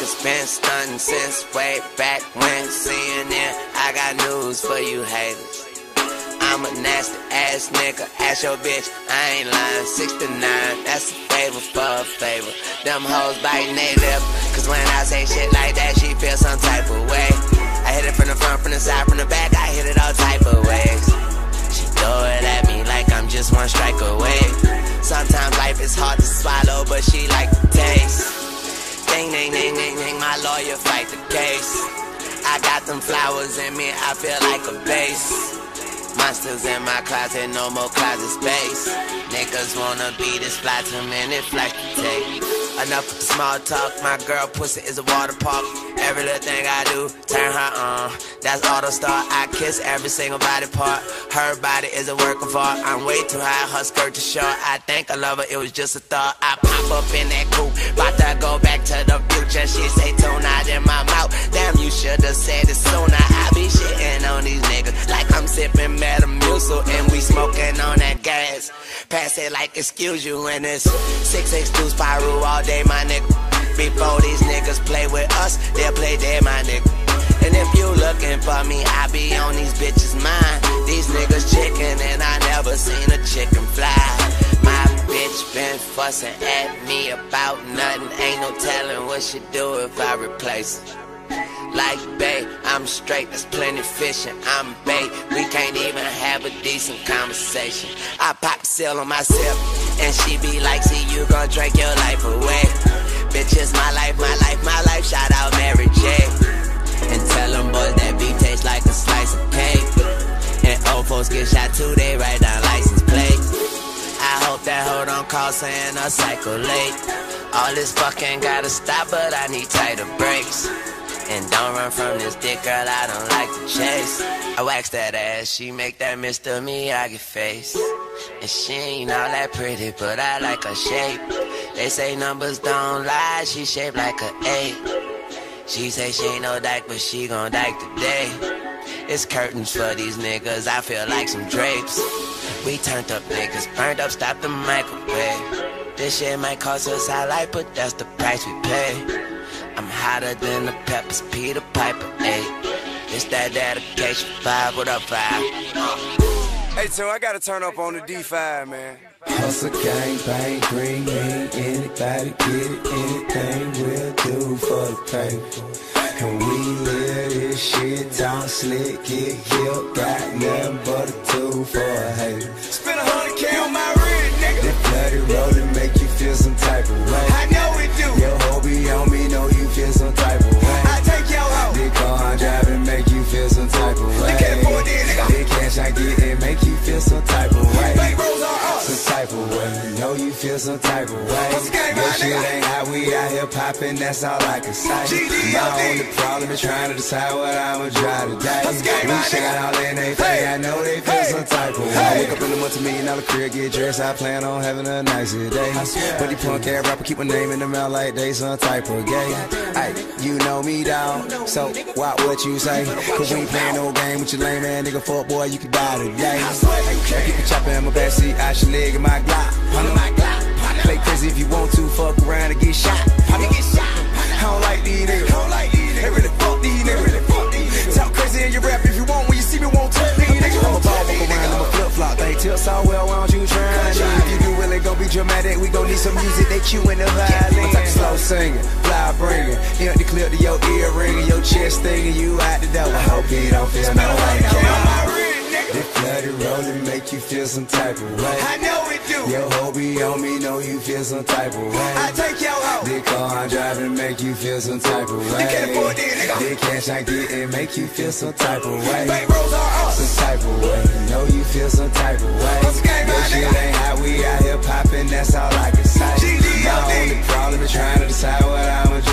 niggas been stunting since way back when. CNN, I got news for you haters. I'm a nasty ass nigga, ask your bitch, I ain't lying. 69, that's a favor for a favor. Them hoes biting they lip, cause when I say shit like that, she feel some type of way. I hit it from the front, from the side, from the back, I hit it all type of ways. She throw it at me like I'm just one strike away. Sometimes life is hard to swallow, but she like the taste. Ding, ding, ding, ding, ding, my lawyer fight the case. I got them flowers in me, I feel like a bass. Monsters in my closet, no more closet space. Niggas wanna be this fly, 2 minute flight to take. Enough with the small talk, my girl pussy is a water park. Every little thing I do, turn her on. That's auto start, I kiss every single body part. Her body is a work of art. I'm way too high, her skirt too short. I think I love her, it was just a thought. I pop up in that coupe, bout to go back to the future. She say tune out in my mouth. Damn, you should've said it sooner. I be shitting on these niggas like I'm sipping Metamucil and we smoking on that gas. Pass it like excuse you and it's 662 Spyro all day, my nigga. Before these niggas play with us, they'll play dead, my nigga. And if you looking for me, I be on these bitches' mind. These niggas chicken and I never seen a chicken fly. My bitch been fussing at me about nothing. Ain't no telling what she do if I replace her. Like bae, I'm straight, there's plenty fishing, I'm bait. We can't even have a decent conversation. I pop the seal on myself, and she be like, see you gon' drink your life away. Bitch, it's my life, my life, my life, shout out Mary J. And tell them boys that beef tastes like a slice of cake. And old folks get shot too, they write down license plates. I hope that hoe don't call saying a cycle late. All this fucking gotta stop, but I need tighter brakes. And don't run from this dick, girl, I don't like to chase. I wax that ass, she make that Mr. Miyagi face. And she ain't all that pretty, but I like her shape. They say numbers don't lie, she shaped like an 8. She say she ain't no dyke, but she gon' dyke today. It's curtains for these niggas, I feel like some drapes. We turned up niggas, burned up, stop the microwave. This shit might cost us our life, but that's the price we pay. I'm hotter than the Peppers, Peter Piper, ayy. It's that dedication, 5, what up, 5? Hey, so I gotta turn up on the D5, man. Hustle, gang, bang, green, mean, anybody get it, anything we'll do for the paper. And we live this shit, talk slick, get killed, got nothing but a tool for a hater. Spend 100K on my rig, nigga. That bloody rollin' make you feel some type of way. I know it do. Your hobby on me, know you feel some type of way. I take your hoe. The car I'm driving make you feel some type of way. You can't afford it, nigga. The cash I get it make you feel some type of way. Bank rolls are us. Some type of way. Know you feel some type of way. What's the game, Your my shit nigga? ain't how we out here popping, that's all I can say. GDLD. My only problem is trying to decide what I'ma try today. What's the game, We my shit nigga? all in they face, Hey. I know they feel Hey. some type of way. Hey. I wake up in the multi-million-dollar crib, get dressed, I plan on having a nicer day. But the punk ass rapper keep my name in the mouth like they some type of gay. Ay, you know me, dawg, so watch what you say. Cause we ain't playing no game with your lame man, nigga, fuck boy, you can die today. I keep the chopper in my backseat, I should leg in my Glock. Play crazy if you want to, fuck around and get shot. I don't like these niggas, they really fuck these niggas. Talk crazy in your rap if you want, when you see me won't touch these niggas. I'm a ball, walk around, I'm a flip-flop, they tilt so well, why don't you try it? If you do well, it gon' be dramatic, we gon' need some music, they cue in the violin. I'm talking slow singing, fly bringing, empty clip to your ear ringing, your chest stinging, you out the door. I hope you don't feel no way. This bloody rollin' make you feel some type of way. I know it do. Your hobby on me, know you feel some type of way. I take your hoe. The car I'm driving make you feel some type of way. You can't afford it, nigga. The cash I get it make you feel some type of way. Bank rolls are us. Some type of way. Know you feel some type of way. What's the game, Your my shit nigga? ain't how we out here popping, that's all I can say. GDLD. My only problem is trying to decide what I'ma do